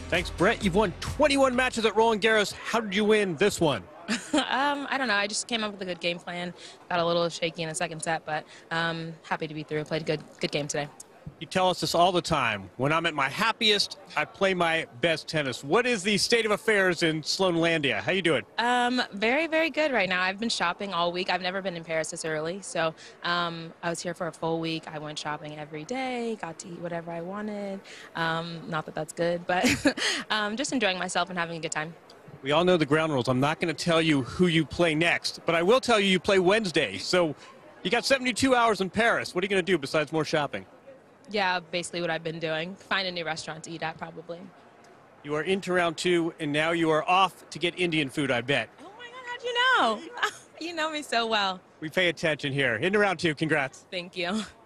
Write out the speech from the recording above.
Thanks, Brett. You've won 21 matches at Roland Garros. How did you win this one? I don't know. I just came up with a good game plan. Got a little shaky in the second set, but happy to be through. Played a good game today. You tell us this all the time. When I'm at my happiest, I play my best tennis. What is the state of affairs in Sloanlandia? How you doing? Very, very good right now. I've been shopping all week. I've never been in Paris this early, so I was here for a full week. I went shopping every day, got to eat whatever I wanted. Not that that's good, but just enjoying myself and having a good time. We all know the ground rules. I'm not going to tell you who you play next, but I will tell you play Wednesday. So you got 72 hours in Paris. What are you going to do besides more shopping? Yeah, basically what I've been doing. Find a new restaurant to eat at, probably. You are into round 2, and now you are off to get Indian food, I bet. Oh, my God, how'd you know? You know me so well. We pay attention here. Into round 2. Congrats. Thank you.